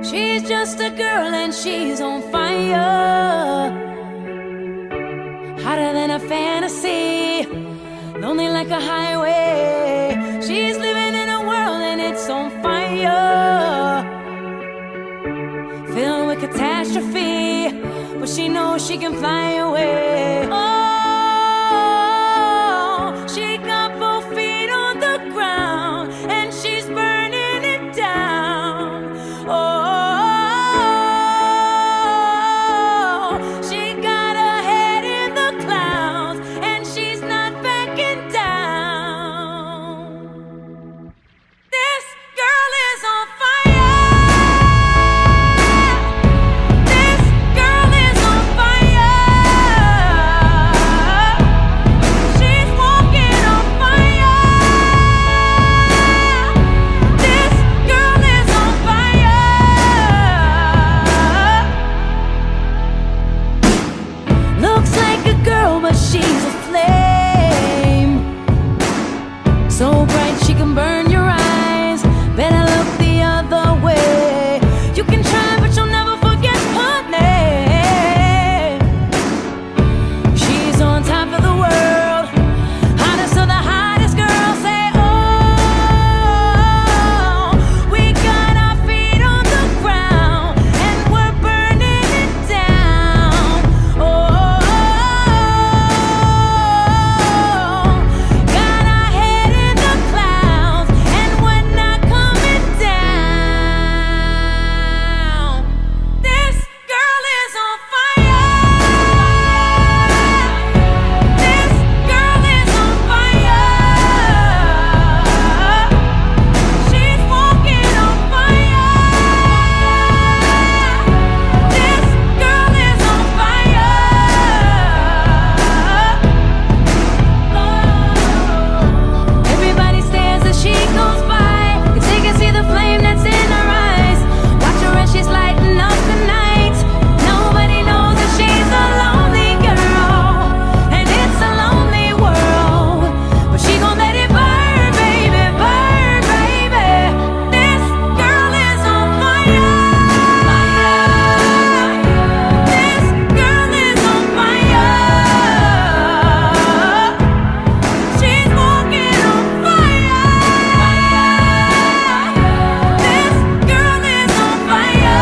She's just a girl and she's on fire, hotter than a fantasy, lonely like a highway. She's living in a world and it's on fire, filled with catastrophe, but she knows she can fly away. Oh, she got both feet on the ground and she's burning it down. Oh, she got her head in the clouds and she's not backing down. This girl is on fire. This girl is on fire. She's walking on fire. This girl is on fire. Looks like a girl, but she's a flame, so bright she can burn your eyes. Better look the other way. You can try, but you'll never forget her name. She's on top of the world, hottest of the hottest girls. Say, oh, we got our feet on the ground and we're burning it down. Oh, got our head in the clouds and we're not coming down. This girl is on fire. This girl is on fire. She's walking on fire. This girl is on fire. Everybody stares as she goes by, 'cause they can see the flame that's in her eyes. Watch her as she's lighting up the night. Nobody knows that she's a lonely girl, and it's a lonely world, but she gon' let it burn, baby, burn, baby. This girl is on fire. This girl is on fire. She's walking on fire. This girl is on fire.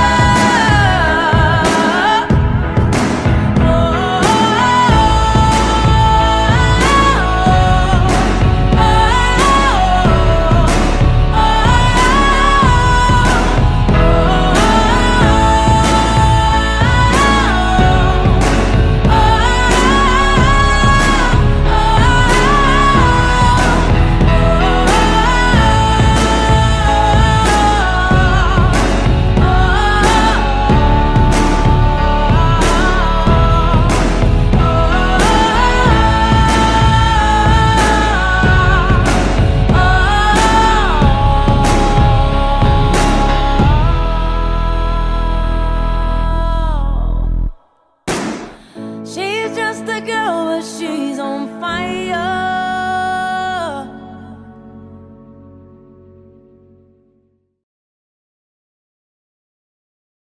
She's just a girl, but she's on fire.